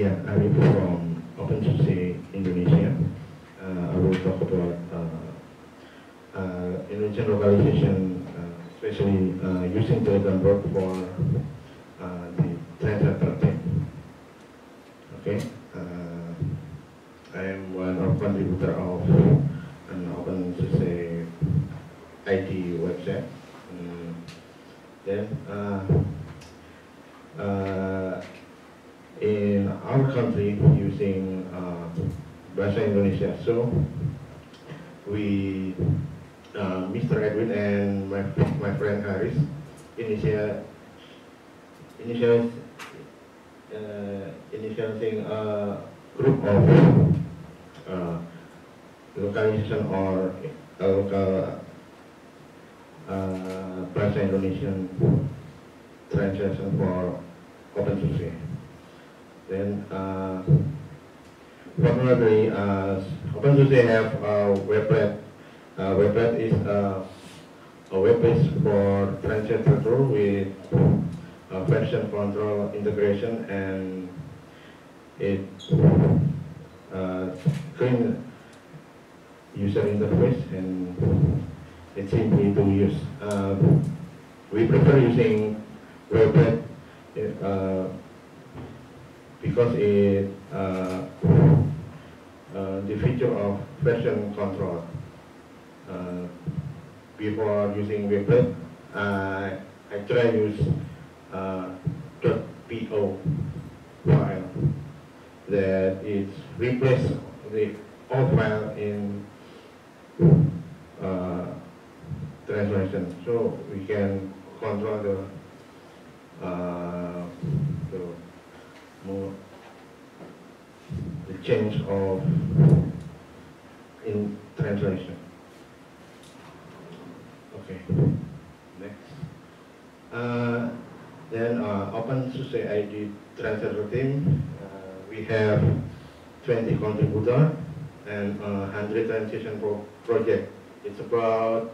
Yeah, Arif from OpenSUSE Indonesia. I will talk about Indonesian localization, especially using Telegram bot for the translator team. Okay, I am one of contributor of an OpenSUSE IT website. Then in our country using Bahasa Indonesia. So we, Mr. Edwin and my friend Haris, initiating a group of localization or local Bahasa Indonesian translation for OpenSUSE. Then, fortunately, OpenSUSE have a weblet. Weblet is a web page for translator tool with version control integration, and it clean user interface, and it's simply to use. We prefer using weblet because it the feature of version control. Before using weblet, I try use .po file that is replace the old file in translation, so we can control the change of in translation. Okay, next. Then OpenSUSE ID translator team. We have 20 contributors and 100 translation project. It's about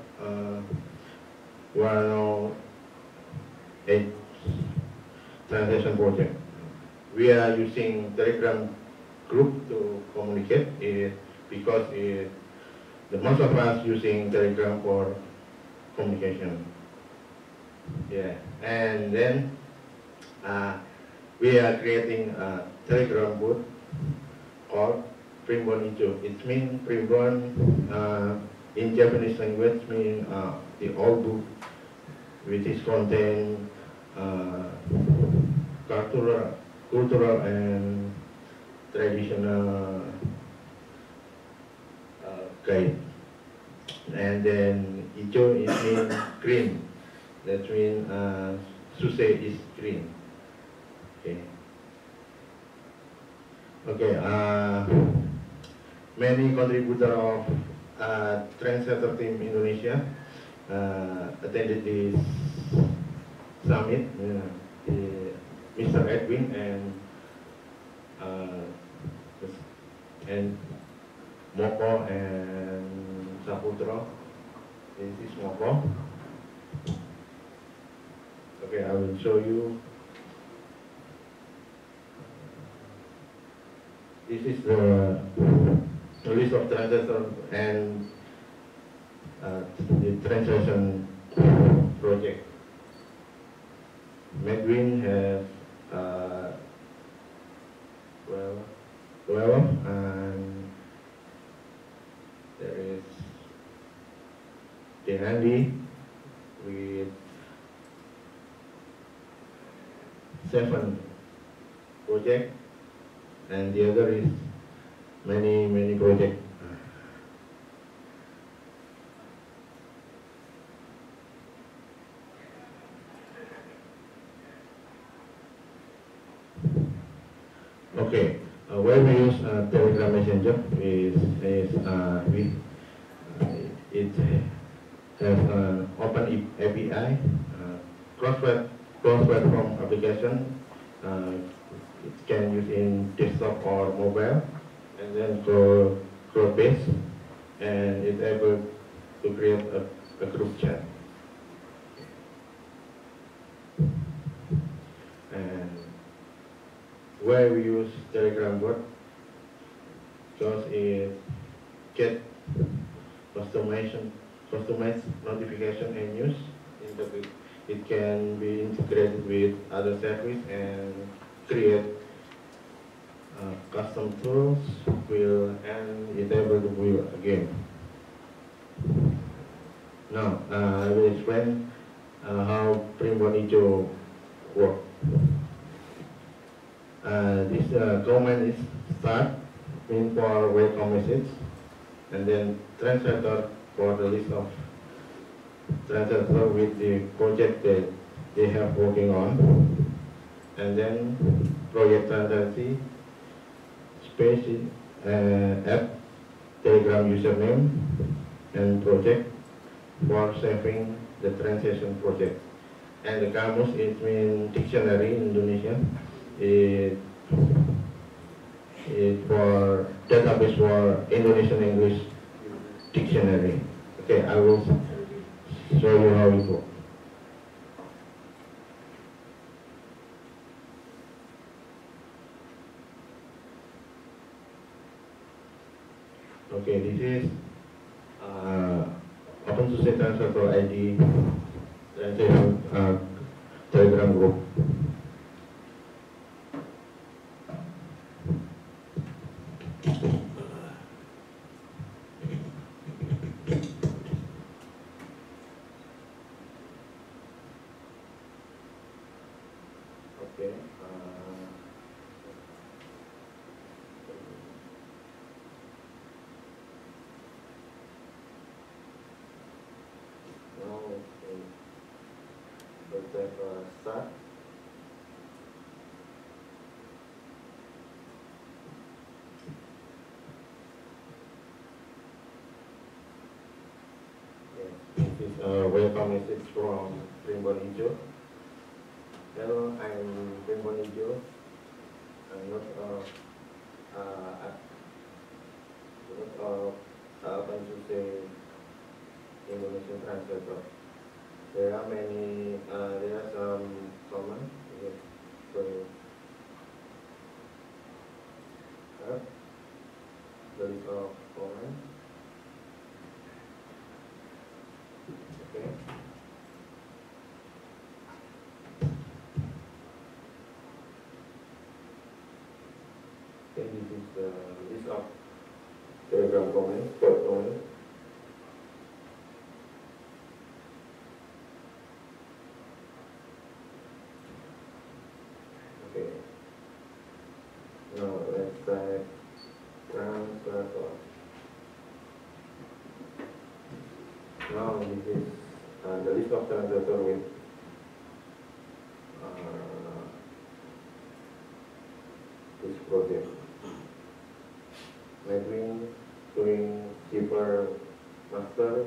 108 translation project. We are using Telegram group to communicate it because the most of us using Telegram for communication. Yeah, and then we are creating a Telegram bot called Primbon Ijo. It means Primbon in Japanese language means the old book, which is contain cultural and traditional guide. And then Ijo it means green. That means Suse is green. Okay. Okay. Many contributors of translator team Indonesia attended this summit. Mr. Edwin and Moko and Saputro. This is Moko. Okay, I will show you. This is the list of translators and the translation project. Medwin has 12, and there is Denandi with 7 projects, and the other is many projects. Okay, where we use Telegram Messenger it has an open API, cross-platform application. It can use in desktop or mobile, and then cloud-based, and it's able to create a group chat. And why we use Telegram bot, because it get customized notification and news. It can be integrated with other service and create custom tools and it able to build a game. Now I will explain how Primbonijo works. This command is start mean for welcome message, and then translator for the list of translator with the project that they have working on, and then project transparency space app Telegram username and project for saving the translation project. And the Kamus it means dictionary in Indonesia. It for database for Indonesian English dictionary. Okay, I will show you how it works. Okay, this is OpenSUSE Translator ID Telegram group. Okay. Now let's have start. This is a welcome message from Primbonijo. Hello, I'm Primbonijo. I'm not OpenSUSE Indonesian translator. There are many. There are some comments. So the list of comments. Okay. Okay, this is the list of Telegram comments, short comments. Okay. Now let's try translator. Now this is the list of translator with this project. Medwin doing zipper master,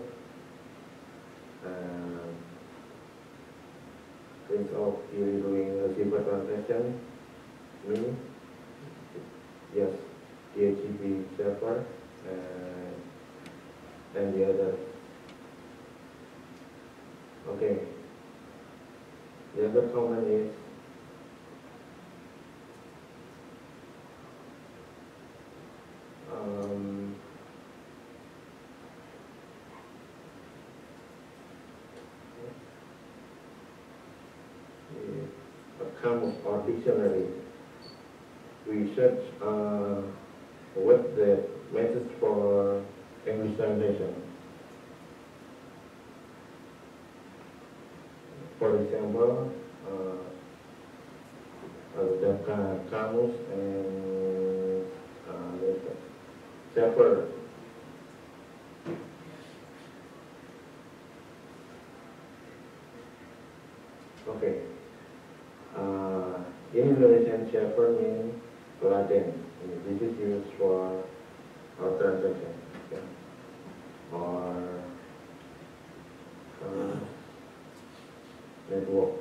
Prince of Fury doing a zipper translation, me, yes, DHCP server, and the other. Okay. The other comment is a Kamus or dictionary. We search what the message for English translation. For example, the Kamus and server. Okay. In Indonesian, server means Latin. This is used for our translation. Okay. Or network.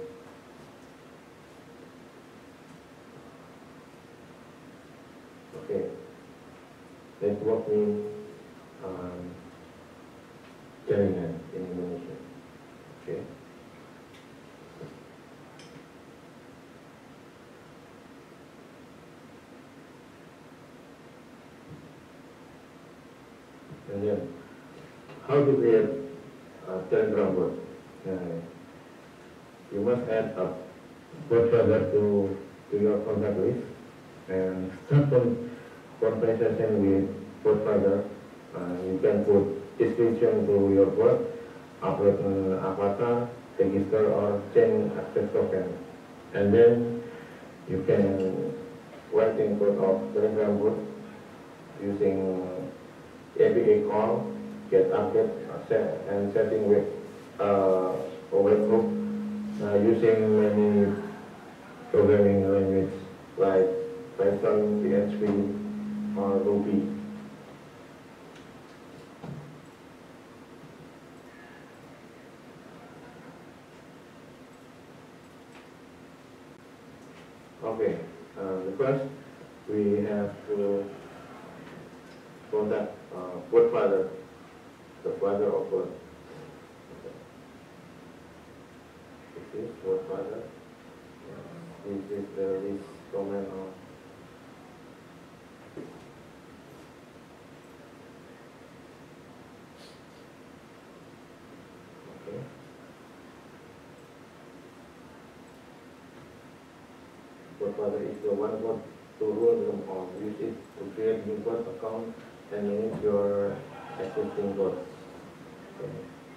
Okay. Network means jaringan in Indonesia. Okay. how to create a Telegram bot. You must add a bot further to your contact list and start conversation with bot further. You can put description to your bot, upload an avatar, register or change access token, and then you can write in code of Telegram bot using API call, get update, and setting with overgroup using many programming language like Python, PHP, or Ruby. Okay, the first we have to contact bot father, the father of bot. This is bot father. This is the list comment of okay. Bot father is the one bot to rule them all. Use it to create new bot account and manage your existing bots. Okay.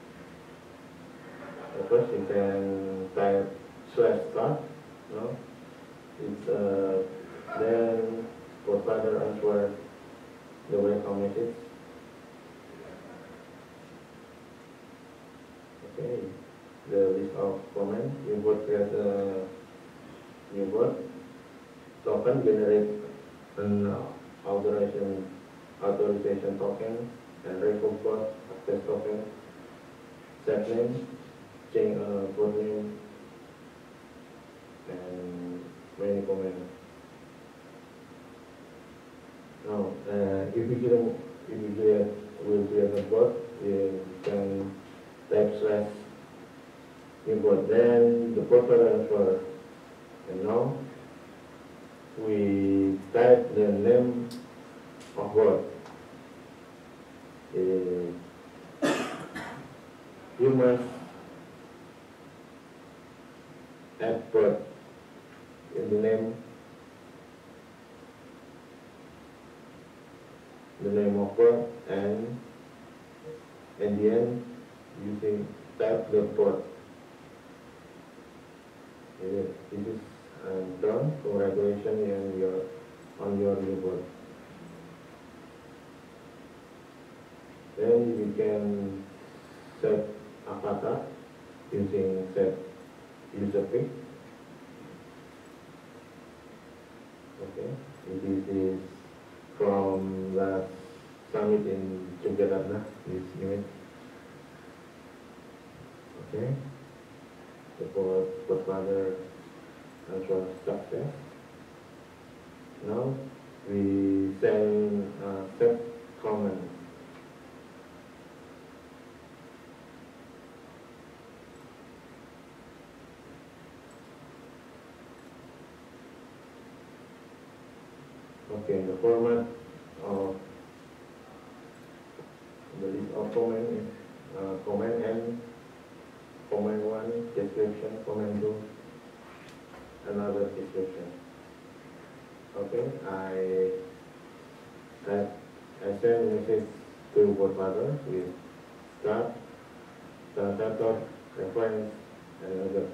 First you can type /start. No? It's then bot father answer the welcome message. Okay. The list of comments. You bot create a new bot. Token generate an authorization token and record bot access token. Set name, change bot name, and many comments. Now, if you will create a bot, you can type /import. Then the bot will answer. And now we type the name of bot. You must add bot in the name of bot, and at the end using type the bot. This is done. Congratulations on your new bot. Then you can set avatar using set user pic. Okay, this is from last summit in Yogyakarta, this image. Okay, the bot father answer success. Now we send set comment. Okay, the format of the list of comment is comment N, comment 1, description, comment 2, another description. Okay, I send message to bot father with start, translator, reference, and other.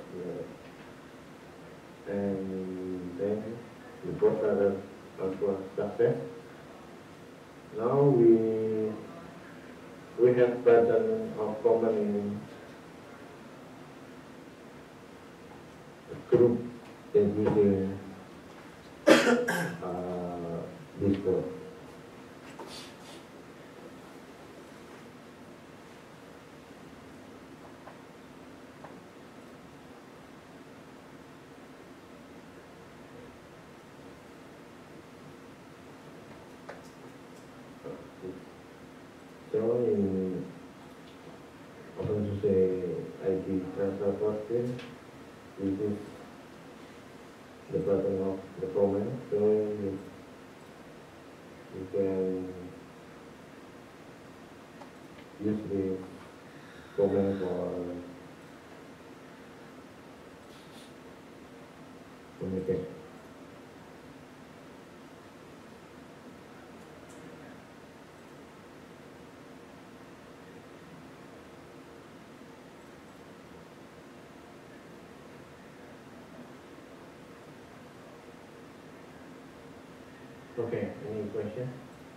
And then the bot father answer success. Now we have pattern of common in group is using Discord. So in OpenSUSE ID transfer posting, this is the button of the comment. So you can use this domain for communicate. Okay, any question?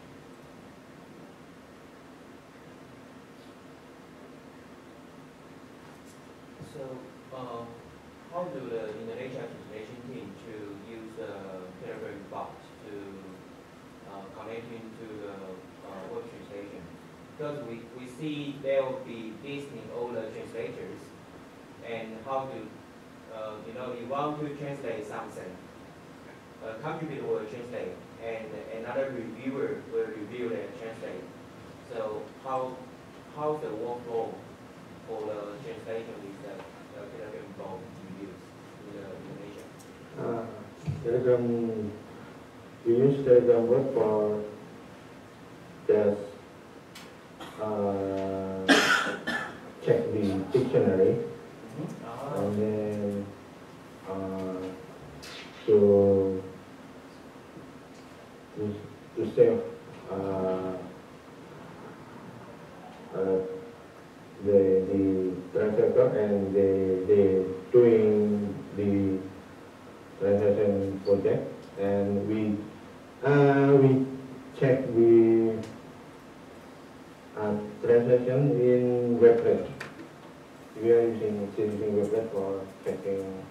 So, how do the Indonesia translation team to use the Telegram bot to connect into the web translation? Because we see there will be listing all the translators, and how to, you want to translate something, a contributor will translate, and another reviewer will review and translate. So how's the workflow for the translation with the Telegram bot you use in Indonesia? Telegram, we use Telegram bot for just check the dictionary and then to save the translator and they doing the translation project, and we check the translation in Weblet. We are using Weblet for checking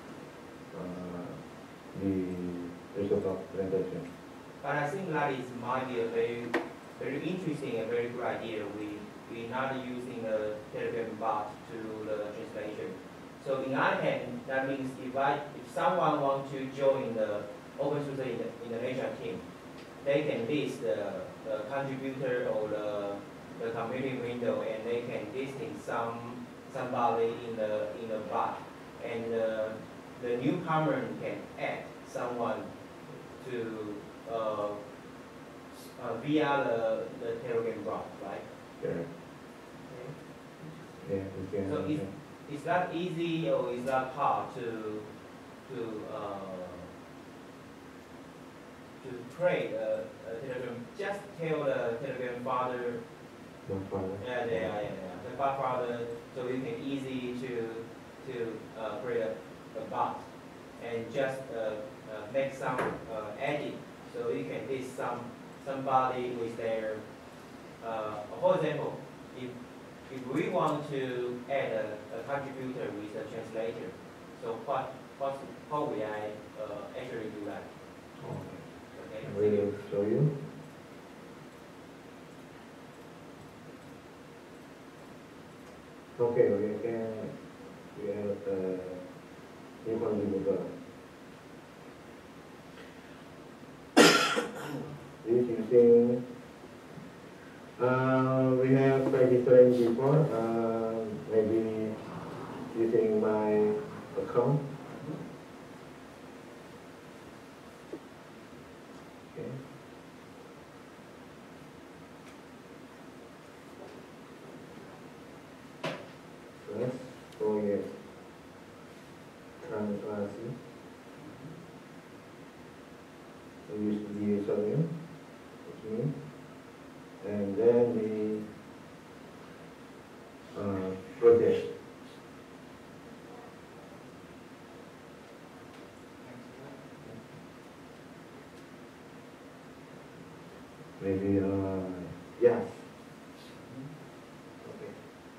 the result of translation. But I think that is might be a very interesting and very good idea. We're not using the Telegram bot to the translation. So in other hand, that means if someone wants to join the open source Indonesia team, they can list the contributor or the community window, and they can listing somebody in the bot, and the newcomer can add someone to via the Telegram bot, right? Yeah. Okay. Yeah, we can. So is that easy or is that hard to create a Telegram? Just tell the Telegram father. Yeah, the bot father, so you can easy to create a bot and just make some edit, so you can list somebody with their. For example, if we want to add a contributor with a translator, so how will I actually do that? Okay. I will show you. Okay, we have new contributor. This using we have registered before, maybe using my account. Okay. First, proyek translasi. Use the username, it's me, and then the project. Maybe yes. Okay.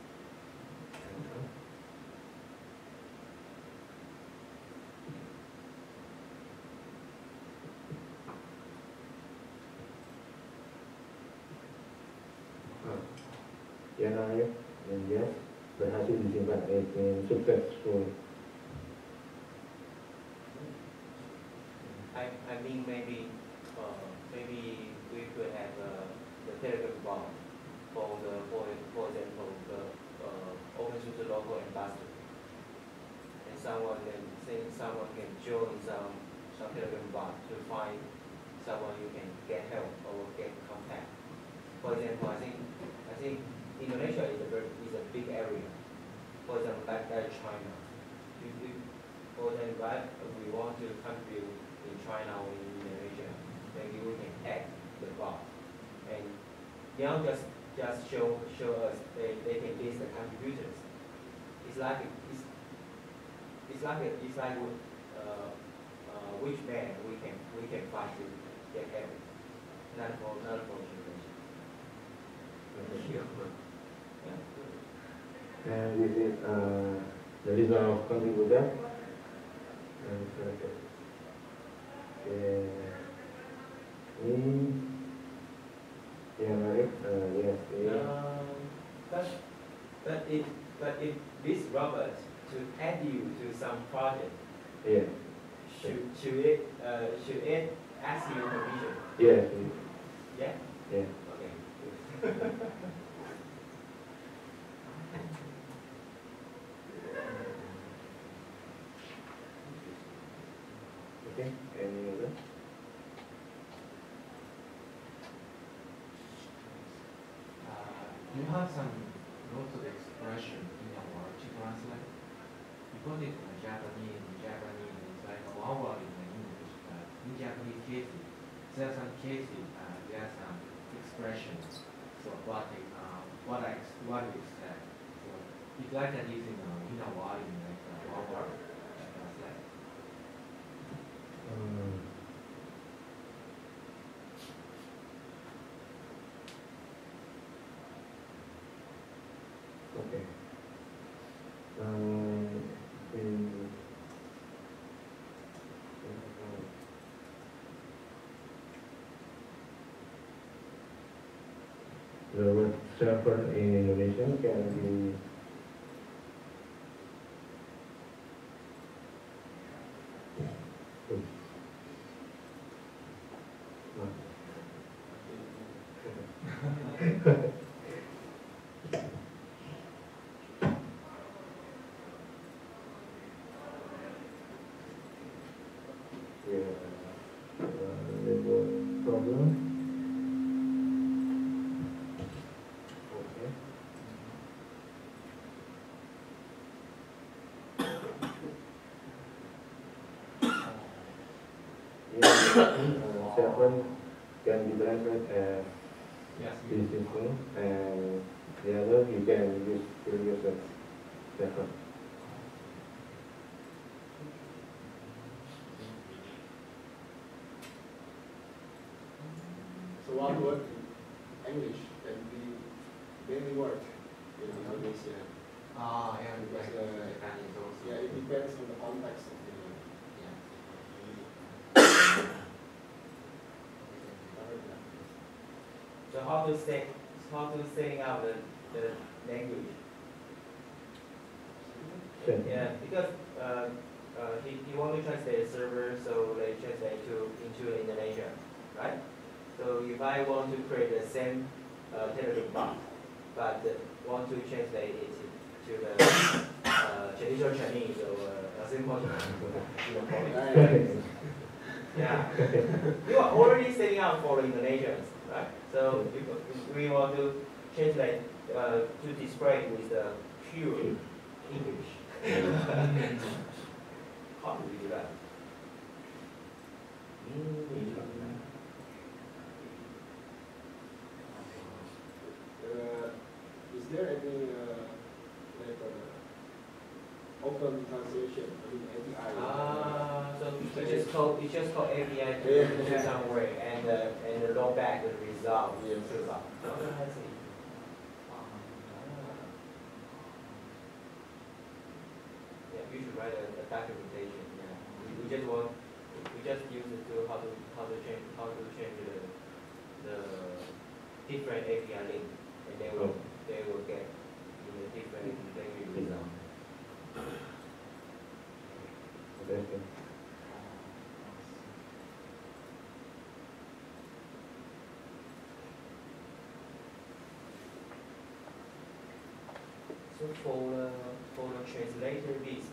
Yana ya, and yes, berhasil disimpan, it's successful. I think maybe we could have the Telegram bot for example the open source local ambassador, and someone can join some Telegram bot to find someone you can get help or get contact. For example, I think Indonesia is a big area. For example, like China. For example, right, we want to contribute in China or in Indonesia, maybe we can add the bot. And they don't just show us they can list the contributors. It's like which man we can find to get help. Not for translation. And this is the result of contributor. Yes. But if this Robert to add you to some project, Yes. should it ask you permission? Yes. Yeah. Yes. Okay. Good. Okay. Any other? You have some noted expression in your word to translate. You put it in Japanese it's like one word in English, but in Japanese cases, there are some cases, there are some expressions. So what is that? So if like that using in a word in like one word to translate. Okay. The word server in Indonesian can be problem. Okay. Seven can be translated as Yes. this system, and the other you can use as seven. So one word in English can be many words in Indonesia. Yeah, Because, Japanese also. Yeah, it depends on the context of the So how to setting up the language? Yeah, because he want to translate the server, so they translate into Indonesia, right? So if I want to create the same Telegram bot, but want to translate it to the traditional Chinese or simple Chinese. Yeah, you are already setting up for Indonesians, right? So if we want to translate to display with the pure English. How do we do that? Is there any like open translation? I mean API. So you just call API to somewhere and roll back the result. Yes. To the bot. I see. Yeah, you should write a documentation. Yeah, we just use it to how to change the different API link, and they will get in a different language result. Okay. So for the translator list,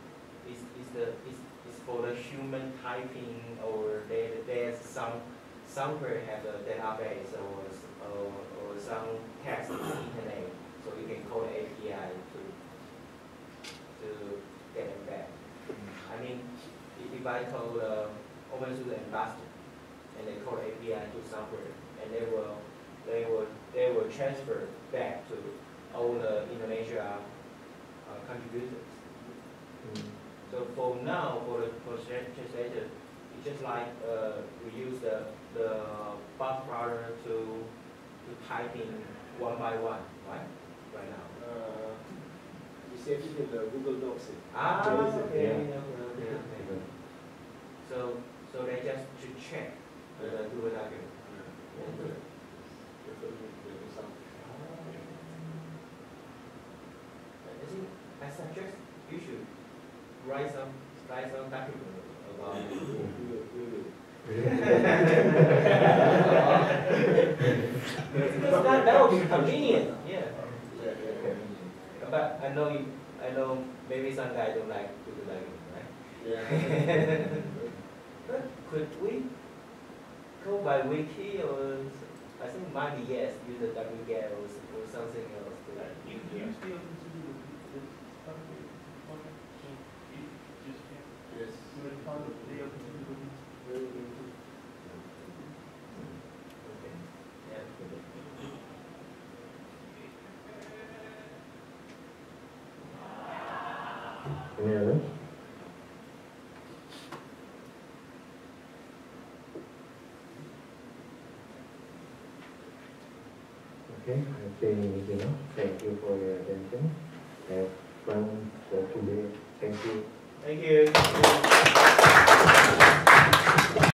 is for the human typing, or there's somewhere have a database or some text in the internet, so you can call the API to get them back. I mean, if I call the open source ambassador and they call the API to somewhere, and they will transfer back to all the Indonesia contributors. So for now, for translator, it's just like we use the bot browser to type in one by one, right? Right now. You save it in the Google Docs. Okay. Yeah. So they just to check the Google document. I suggest you should write some document about it. Because that would be convenient, yeah. But I know maybe some guys don't like Google document, right? Yeah. But could we go by wiki or I think might be yes, use the wget or something else. You still consider the stuff with content, so you just can't Yes. do it part of the consider. Very good. Okay. Yeah. Any others? Okay, I think you know. Thank you for your attention. Have fun for today. Thank you. Thank you.